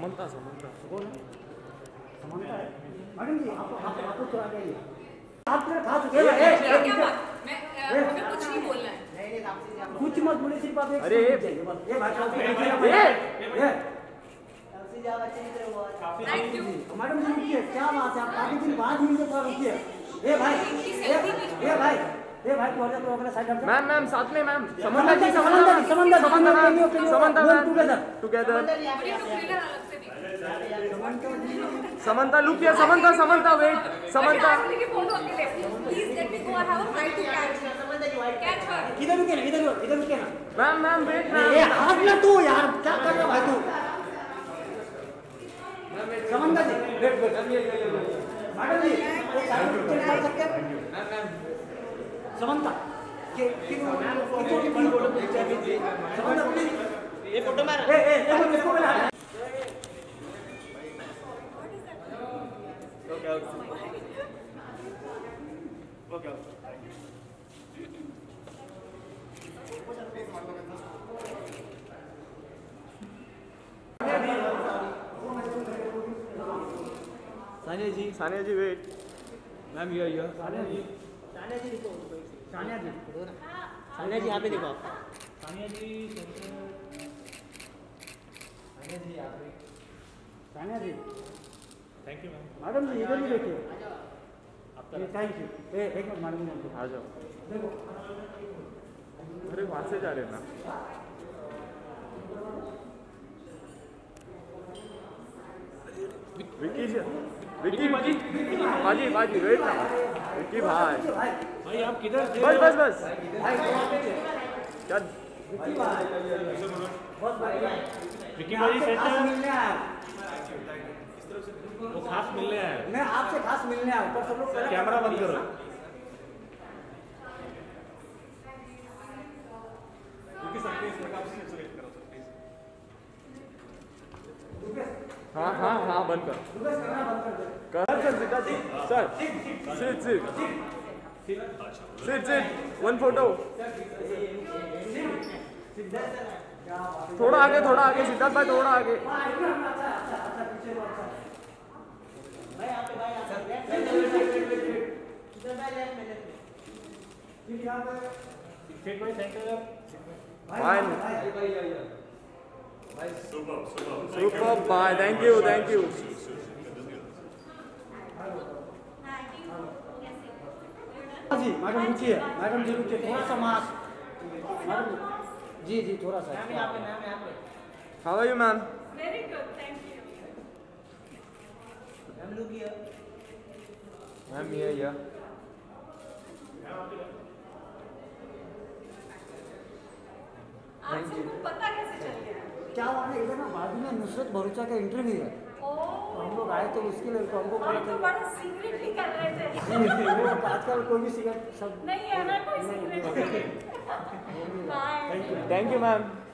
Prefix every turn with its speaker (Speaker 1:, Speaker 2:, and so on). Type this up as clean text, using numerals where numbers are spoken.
Speaker 1: समंता समंता
Speaker 2: कौन है? समंता है मैडम जी। आपको तो आ गई आप खा चुके हैं।
Speaker 3: क्या बात? हमें कुछ नहीं बोलना है।
Speaker 2: कुछ मत बोले, सिर्फ आप
Speaker 1: अरे
Speaker 2: ये भाई साहब
Speaker 3: थैंक यू।
Speaker 2: मैडम जी रुकिए, क्या बात है, आप काफी दिन बाद मिलने पर रुकिए। ए भाई थोड़ा तो अगला साइड हट।
Speaker 1: मैम साथ में ma'am Samantha ji
Speaker 2: Samantha
Speaker 1: together
Speaker 2: together.
Speaker 1: Samantha look here Samantha wait Samantha
Speaker 2: इधर रुके ना
Speaker 1: मैम वेट
Speaker 2: ये हाथ ना तू यार, क्या कर रहा भाई तू? समंता जी वेट मैडम जी एक साइड चेक कर सकते हैं? समंता के समंता प्लीज
Speaker 4: ये फोटो मार
Speaker 2: इसको मिला।
Speaker 4: Okay
Speaker 1: Sania ji wait
Speaker 4: ma'am ये
Speaker 2: सानिया जी
Speaker 4: सानिया जी यहाँ पे देखो आप।
Speaker 2: Sania ji
Speaker 4: thank you ma'am.
Speaker 2: Madam ji इधर ही देखिए। Thank you. एक मिनट मैडम जी
Speaker 1: आ जाओ।
Speaker 2: देखो
Speaker 1: अरे वहाँ से जा रहे हैं ना। विक्की बाजी वेट ना विक्की भाई
Speaker 4: आप किधर थे?
Speaker 1: बस क्या
Speaker 4: विक्की भाई सेंटर
Speaker 2: मिलने आया।
Speaker 4: वो खास मिलने आए।
Speaker 2: मैं आपसे खास मिलने आया, पर सब लोग
Speaker 4: कैमरा बंद करो।
Speaker 1: हाँ बंद कर sir Sita ji sir sit one photo थोड़ा आगे सिद्धार्थ भाई थोड़ा आगे fine super bye thank you
Speaker 2: ji. Madam ji रुकिए थोड़ा सा मास्क मैडम जी थोड़ा सा।
Speaker 1: How are you ma'am
Speaker 3: very good thank you.
Speaker 1: Ma'am ये
Speaker 3: आप सबको पता कैसे चल गया?
Speaker 2: क्या हुआ ना, इधर ना बाजू में नुसरत भरूचा का इंटरव्यू है, तो हम लोग आए तो उसके लिए तो हमको
Speaker 3: हम तो बड़ा सीक्रेटली कर रहे थे।
Speaker 2: नहीं, वो आजकल कोई भी सिगरेट सब
Speaker 3: नहीं है ना कोई secret. Bye.
Speaker 1: Thank you ma'am